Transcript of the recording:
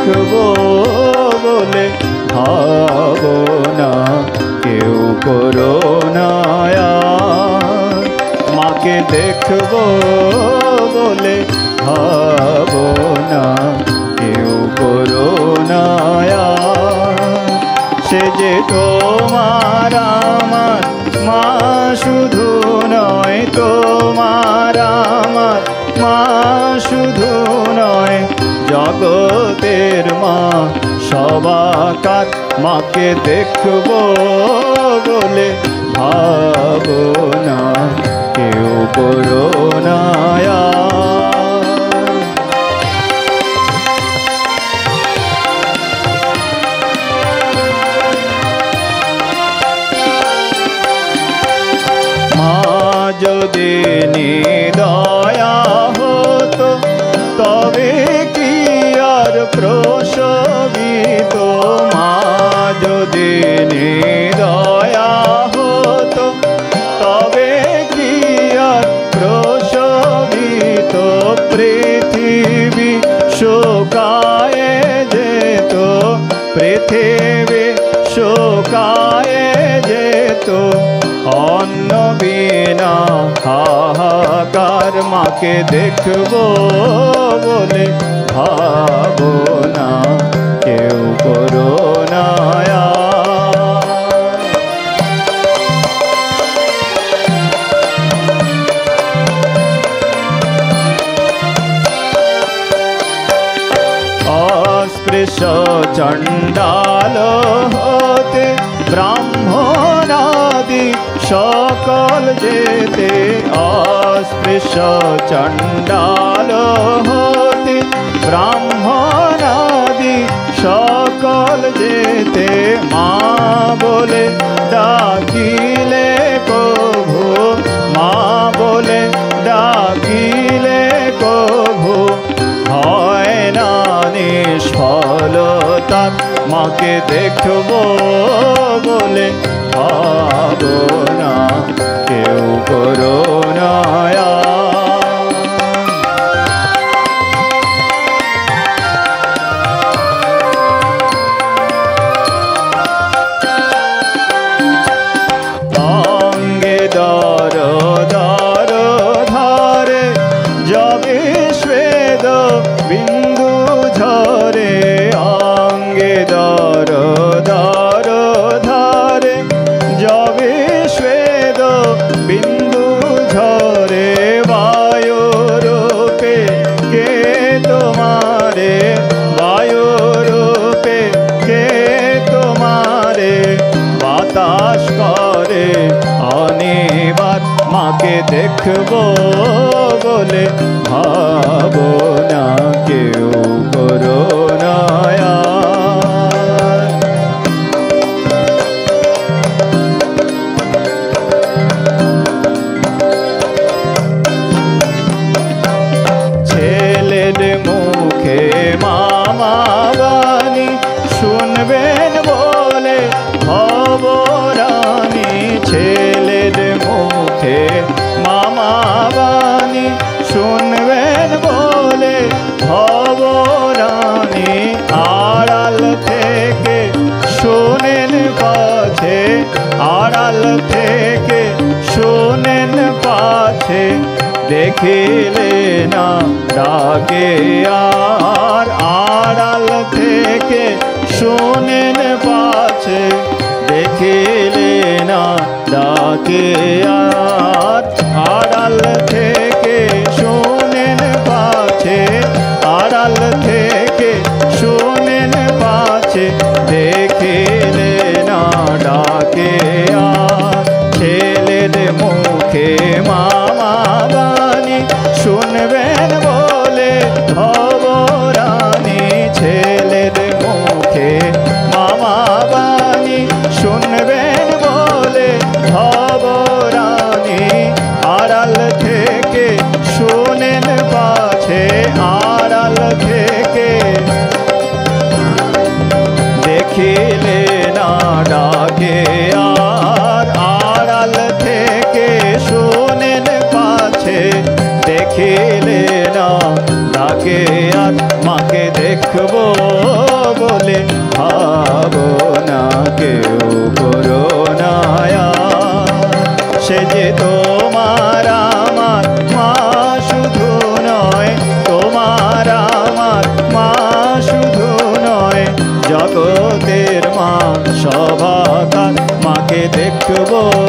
দেখবো বলে ভাবনা কেউ করো না আর। মাকে দেখবো বলে ভাবনা কেউ করো না আর। সে যে তোমার আমার মা শুধু নয়, তোমার আমার মা শুধু নয়, জগতের মা সবাকার। মাকে দেখবো বলে ভাবনা কেউ করো না আর। মা যদি নিদয়া হতো তবে কি আর প্রসবিত। মা যদি নিদয়া হতো তবে কি আর প্রসবিত। পৃথিবী শুকায়ে যেত, পৃথিবী শুকায়ে যেত, অন্ন বিনা হাহাকার। মাকে দেখবো বলে ভাবনা কেউ করো না আর। অস্পৃশ্য চণ্ডাল হতে ব্রাহ্মণাদি সকল যেতে। অস্পৃশ্য চণ্ডাল হতে ব্রাহ্মণাদি সকল যেতে। মা বলে ডাকিলে কভু, মা বলে ডাকিলে কভু হয় না নিষ্ফলতা। মাকে দেখবো বলে ভাবনা কেউ করো না আর। অঙ্গে দর দর ধারে যবে শ্বেত বিন্দু ঝরে। অঙ্গে দর দর ধারে যবে শ্বেত বিন্দু ঝরে। বায়ুরূপে কে তোমারে, বায়ুরূপে কে তোমারে বাতাস করে অনিবার। মাকে দেখবো বলে ভাবনা কেউ করো না আর। ছেলের মুখে মামা বাণী শুনবেন বলে ভবরানী। ছেলের মুখে মামা বাণী শুনবেন বলে ভবরানী। আড়াল থেকে শোনেন পাছে, আড়াল থেকে শোনেন পাছে, দেখিলে না ডাকে আর। আড়াল থেকে শোনেন পাছে, দেখিলে না ডাকে আর। আড়াল থেকে শোনেন পাছে, আড়াল থেকে শোনেন পাছে, দেখিলে না ডাকে আর। ছেলের মুখে মামা বাণী শুনবেন বলে ভবরানী। ছেলের মুখে মামা বাণী শুনবেন বলে ভবরানী। আড়াল থেকে শোনেন পাছে, আড়াল থেকে দেখিলে না ডাকে আর। আড়াল থেকে শোনেন পাছে, দেখিলে না ডাকে আর। মাকে দেখবো বলে ভাবনা কেউ করো না আর। সে যে তোমার আমার মা শুধু নয়, তোমার আমার মা শুধু নয়, জগতের মা সভাকার। মাকে দেখবো